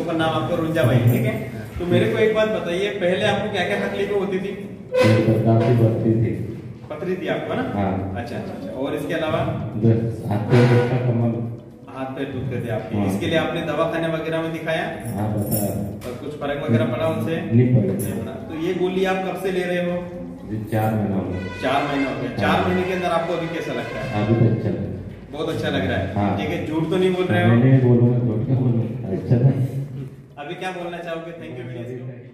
ऊपर नाम आपका रुंजा भाई, ठीक है। तो मेरे को एक बात बताइए, पहले आपको क्या क्या तकलीफें होती थी? काफी बढ़ती थी, पथरी थी आपको ना? हाँ। अच्छा अच्छा अच्छा। और इसके अलावा हाथ पैर दुखते थे आपके, हाँ। इसके लिए आपने दवाखाने वगैरह में दिखाया? हाँ, बताया। और कुछ फर्क वगैरह पड़ा उनसे? नहीं पड़ा। तो ये गोली आप कब से ले रहे हो? 4 महीना हो गया। 4 महीने हो गए। 4 महीने के अंदर आपको अभी कैसा लगता है? अभी तो अच्छा लगा, बहुत अच्छा लग रहा है। हाँ। ठीक है, झूठ तो नहीं बोल रहे हो? नहीं बोलूंगा, झूठ क्यों बोलूंगा, अच्छा था। अभी क्या बोलना चाहोगे? Thank you.